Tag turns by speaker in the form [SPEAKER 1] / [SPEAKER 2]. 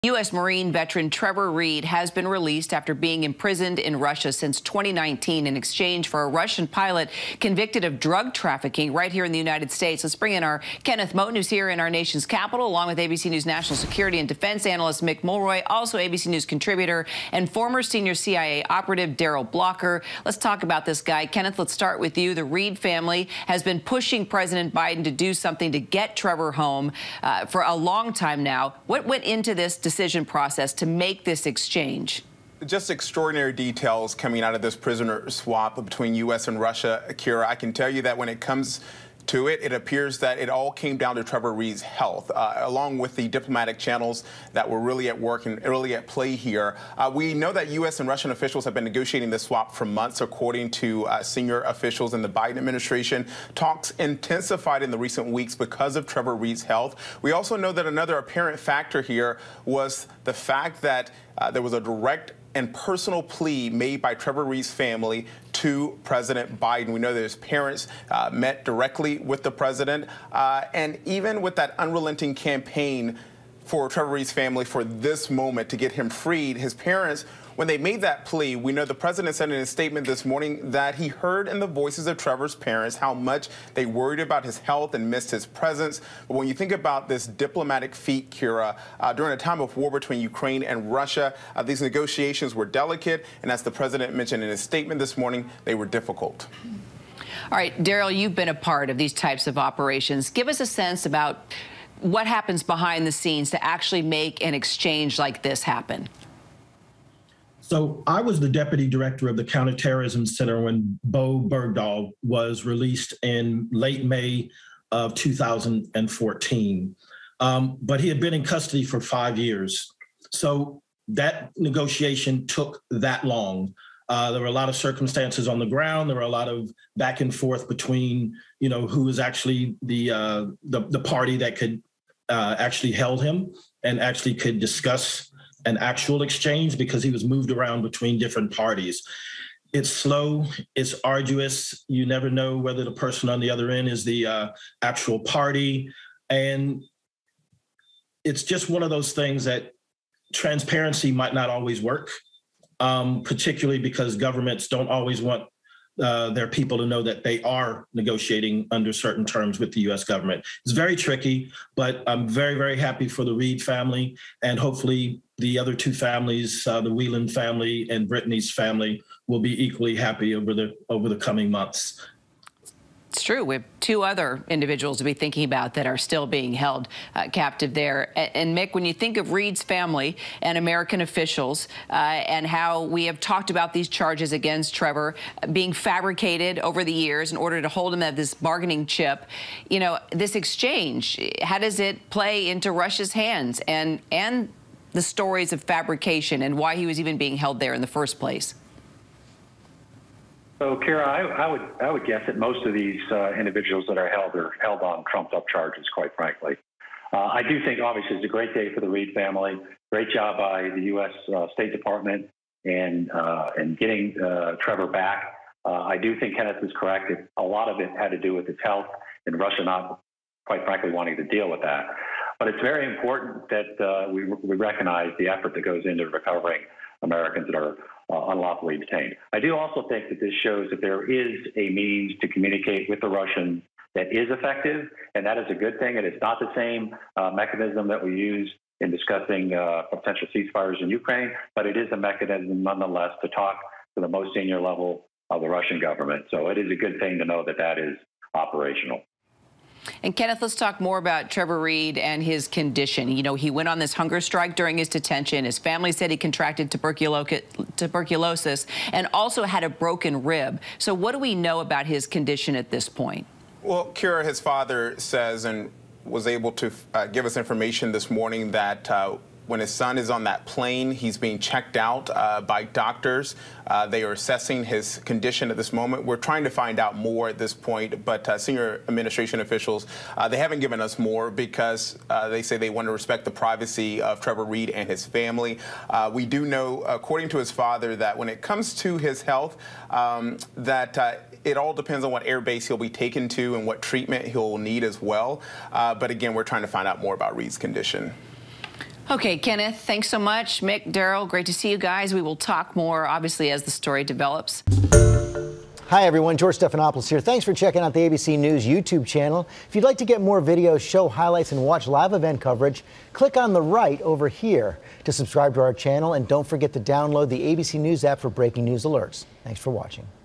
[SPEAKER 1] U.S. Marine veteran Trevor Reed has been released after being imprisoned in Russia since 2019 in exchange for a Russian pilot convicted of drug trafficking right here in the United States. Let's bring in our Kenneth Moton, who's here in our nation's capital, along with ABC News national security and defense analyst Mick Mulroy, also ABC News contributor, and former senior CIA operative Daryl Blocker. Let's talk about this guy. Kenneth, let's start with you. The Reed family has been pushing President Biden to do something to get Trevor home for a long time now. What went into this decision process to make this exchange?
[SPEAKER 2] Just extraordinary details coming out of this prisoner swap between U.S. and Russia. Kira, I can tell you that when it comes to it, it appears that it all came down to Trevor Reed's health, along with the diplomatic channels that were really at work and really at play here. We know that U.S. and Russian officials have been negotiating this swap for months, according to senior officials in the Biden administration. Talks intensified in the recent weeks because of Trevor Reed's health. We also know that another apparent factor here was the fact that there was a direct and personal plea made by Trevor Reed's family to President Biden. We know that his parents met directly with the president, and even with that unrelenting campaign for Trevor Reed's family for this moment to get him freed, his parents, when they made that plea, we know the president said in his statement this morning that he heard in the voices of Trevor's parents how much they worried about his health and missed his presence. But when you think about this diplomatic feat, Kira, during a time of war between Ukraine and Russia, these negotiations were delicate, and as the president mentioned in his statement this morning, they were difficult.
[SPEAKER 1] All right, Daryl, you've been a part of these types of operations. Give us a sense about what happens behind the scenes to actually make an exchange like this happen.
[SPEAKER 3] So I was the deputy director of the Counterterrorism Center when Bo Bergdahl was released in late May of 2014. But he had been in custody for 5 years. So that negotiation took that long. There were a lot of circumstances on the ground. There were a lot of back and forth between, who was actually the party that could actually held him and actually could discuss an actual exchange, because he was moved around between different parties. It's slow, it's arduous. You never know whether the person on the other end is the actual party. And it's just one of those things that transparency might not always work, particularly because governments don't always want their people to know that they are negotiating under certain terms with the U.S. government. It's very tricky, but I'm very, very happy for the Reed family, and hopefully the other two families, the Whelan family and Brittany's family, will be equally happy over the coming months.
[SPEAKER 1] It's true. We have two other individuals to be thinking about that are still being held captive there. And Mick, when you think of Reed's family and American officials and how we have talked about these charges against Trevor being fabricated over the years in order to hold him at this bargaining chip, this exchange, how does it play into Russia's hands and the stories of fabrication and why he was even being held there in the first place?
[SPEAKER 4] So, Kira, I would guess that most of these individuals that are held on trumped-up charges, quite frankly. I do think, obviously, it's a great day for the Reed family. Great job by the U.S. State Department in getting Trevor back. I do think Kenneth is correct. A lot of it had to do with his health and Russia not, quite frankly, wanting to deal with that. But it's very important that we recognize the effort that goes into recovering Americans that are unlawfully detained. I do also think that this shows that there is a means to communicate with the Russians that is effective, and that is a good thing. And it's not the same mechanism that we use in discussing potential ceasefires in Ukraine, but it is a mechanism nonetheless to talk to the most senior level of the Russian government. So it is a good thing to know that that is operational.
[SPEAKER 1] And Kenneth, let's talk more about Trevor Reed and his condition. He went on this hunger strike during his detention. His family said he contracted tuberculosis and also had a broken rib. So what do we know about his condition at this point?
[SPEAKER 2] Well, Kira, his father says and was able to give us information this morning that when his son is on that plane, he's being checked out by doctors. They are assessing his condition at this moment. We're trying to find out more at this point, but senior administration officials, they haven't given us more because they say they want to respect the privacy of Trevor Reed and his family. We do know, according to his father, that when it comes to his health, it all depends on what air base he'll be taken to and what treatment he'll need as well. But again, we're trying to find out more about Reed's condition.
[SPEAKER 1] Okay, Kenneth, thanks so much. Mick, Daryl, great to see you guys. We will talk more, obviously, as the story develops.
[SPEAKER 5] Hi, everyone. George Stephanopoulos here. Thanks for checking out the ABC News YouTube channel. If you'd like to get more videos, show highlights, and watch live event coverage, click on the right over here to subscribe to our channel. And don't forget to download the ABC News app for breaking news alerts. Thanks for watching.